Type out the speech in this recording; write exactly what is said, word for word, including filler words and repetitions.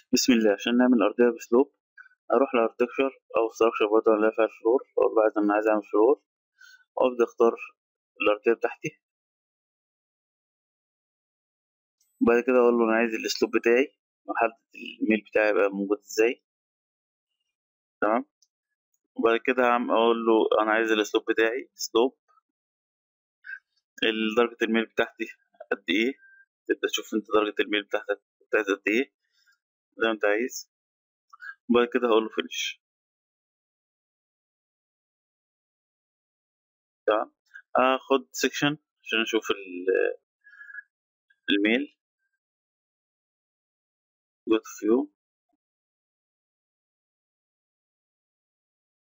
بسم الله. عشان نعمل أرضية بسلوب أروح لأرتكشر أو ستراكشر برضه اللي فيها الفلور، أقول له عايز أنا عايز أعمل فلور، وأبدأ أختار الأرضية بتاعتي. وبعد كده أقول له أنا عايز الأسلوب بتاعي، وأحدد الميل بتاعي يبقى موجود إزاي. تمام. وبعد كده هعم- أقول له أنا عايز الأسلوب بتاعي سلوب، درجة الميل بتاعتي قد إيه. تبدأ تشوف أنت درجة الميل بتاعتك بتاعت قد إيه زي ما أنت عايز. وبعد كده هقول له فينش. تمام. آخد سيكشن عشان أشوف ال- الميل. جو تو فيو.